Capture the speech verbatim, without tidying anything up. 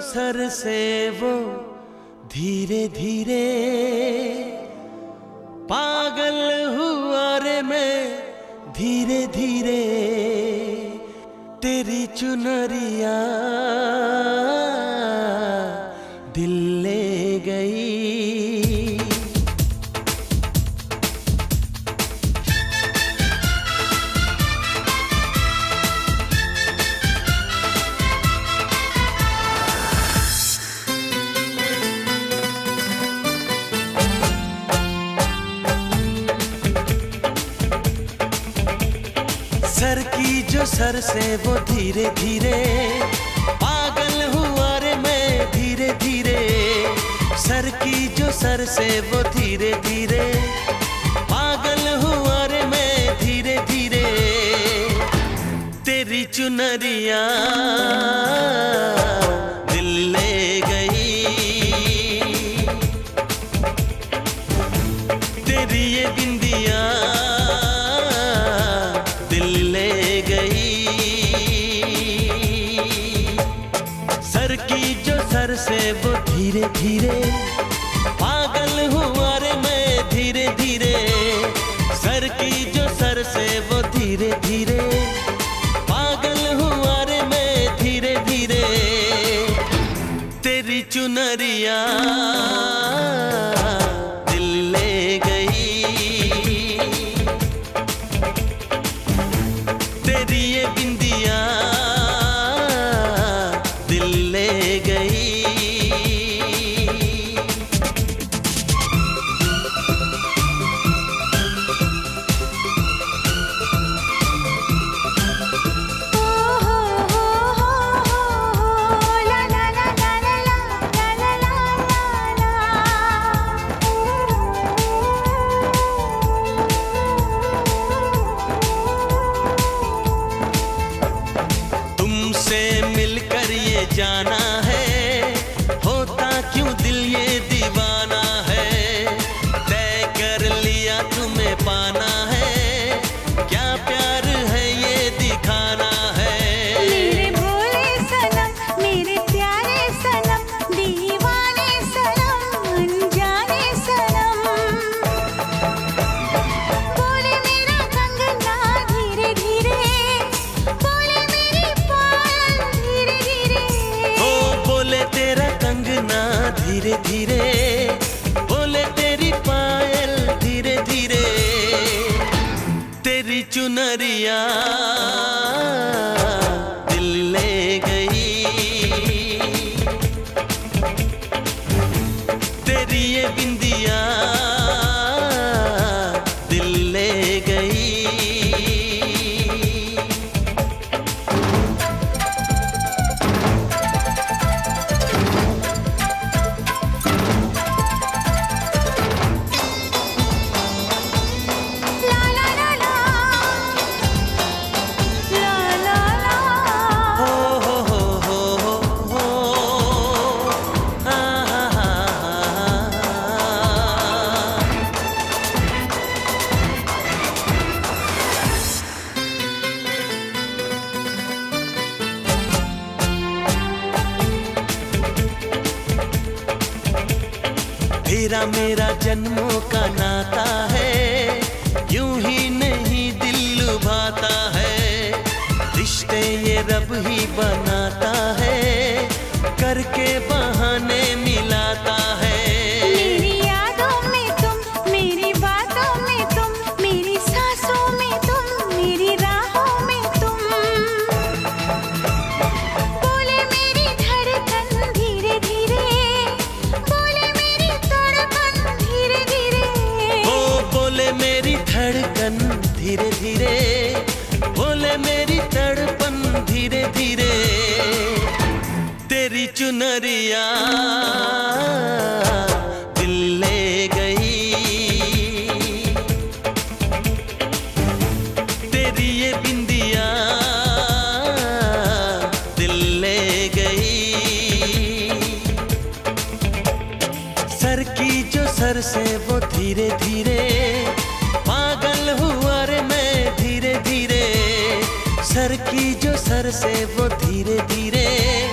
Sir से वो धीरे धीरे पागल हुआ रे मैं धीरे धीरे तेरी चुनरिया दिल ले गई। सर की जो सर से वो धीरे धीरे पागल हुआ रे मैं धीरे धीरे। सर की जो सर से वो धीरे धीरे पागल हुआ रे मैं धीरे धीरे तेरी चुनरिया दिल ले गई। तेरी ये बिंदिया सर की जो सर से वो धीरे धीरे पागल हुआ रे मैं धीरे धीरे। सर की जो सर से वो धीरे धीरे पागल हुआ रे मैं धीरे धीरे तेरी चुनरिया दिल ले गई। तेरी ये बिंदिया मिलकर ये जाना है होता क्यों दिल ये दीवाना है। तय कर लिया तुम्हें पाना है क्या प्यार है ये दिखाना है। मेरे भोले सनम मेरे प्यारे सनम दीवाने सनम अनजाने सनम बोले मेरा कंगना धीरे धीरे बोले मेरी पायल धीरे धीरे ओ बोले तेरा कंगना धीरे धीरे बोले तेरी पायल धीरे धीरे तेरी चुनरिया दिल ले गई। तेरी ये बिंदिया दिल ले गई। तेरा मेरा जन्मों का नाता है यूं ही नहीं दिल लुभाता है। रिश्ते ये रब ही बनाता है करके बहाने मिलाता है। मेरी यादों में तुम मेरी बातों में तुम मेरी सांसों में तुम मेरी राहों में तुम बोले मेरी धड़कन धीरे धीरे बोले मेरी तड़पन धीरे धीरे ओ बोले मेरी धड़कन धीरे धीरे बोले मेरी तड़पन धीरे धीरे तेरी चुनरिया दिल ले गई। तेरी ये बिंदिया दिल ले गई। सर की जो सर से वो धीरे धीरे पागल हुआ रे मैं धीरे धीरे। सर की जो सर से वो धीरे धीरे